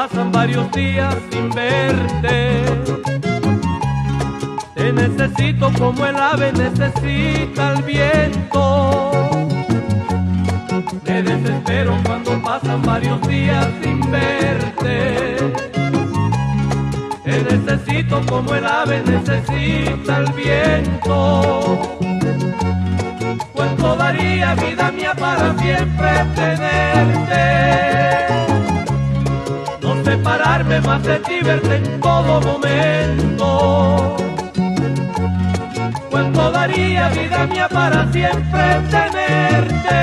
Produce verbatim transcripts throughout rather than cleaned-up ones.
pasan varios días sin verte. Te necesito como el ave necesita el viento. Me desespero cuando pasan varios días sin verte. Te necesito como el ave necesita el viento. Cuánto daría vida mía para siempre tenerte. No separarme más de ti, verte en todo momento. Cuánto daría vida mía para siempre tenerte.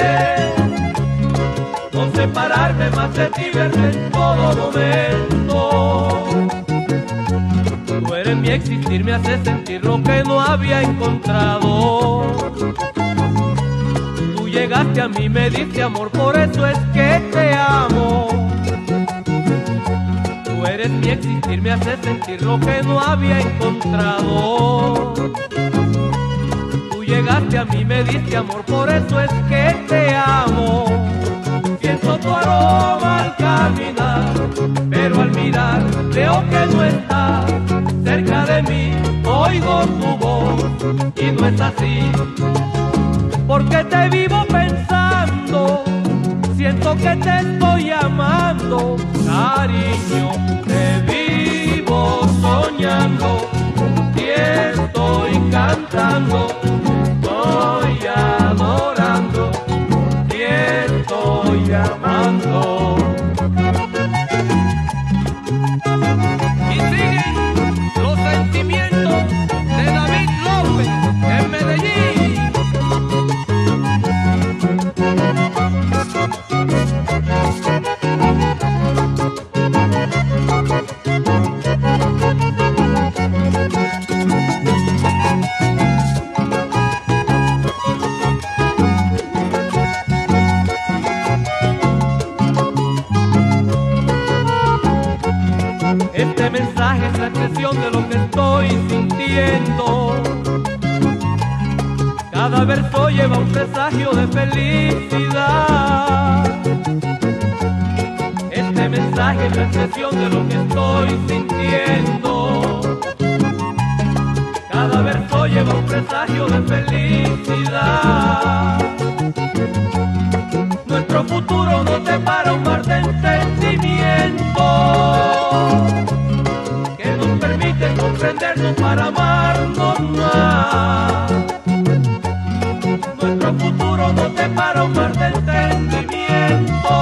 No separarme más de ti, verte en todo momento. Tú eres mi existir, me hace sentir lo que no había encontrado. Tú llegaste a mí, me diste amor, por eso es que te amo. Tú eres mi existir, me hace sentir lo que no había encontrado. Tú llegaste a mí, me diste amor, por eso es que te amo. Siento tu aroma al caminar, pero al mirar veo que no estás cerca de mí. Oigo tu voz y no es así, porque te vivo pensando. Siento que te estoy llamando, cariño, te vivo soñando. Y estoy cantando, estoy adorando, y estoy llamando. Y siguen los sentimientos de David López en Medellín. Este mensaje es la expresión de lo que estoy sintiendo. Cada verso lleva un presagio de felicidad. Este mensaje es la expresión de lo que estoy sintiendo. Cada verso lleva un presagio de felicidad. Nuestro futuro nos depara un mar de entendimiento que nos permite comprendernos para amarnos más. Nuestro futuro nos depara un mar de entendimiento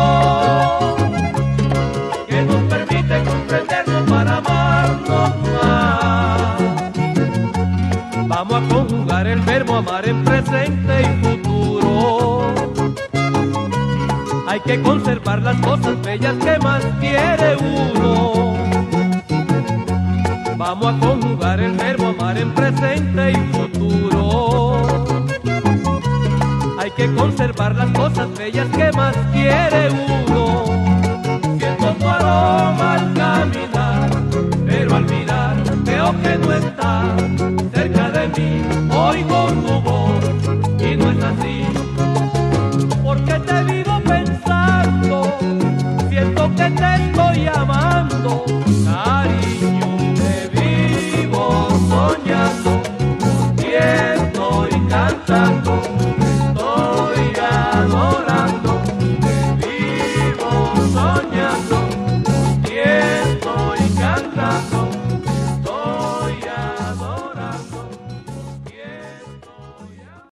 que nos permite comprendernos para amarnos más. Vamos a conjugar el verbo amar en presente y futuro. Hay que conservar las cosas bellas que más quiere uno. Vamos a conjugar el verbo amar en presente y futuro. Hay que conservar las cosas bellas que más quiere uno. Siento tu aroma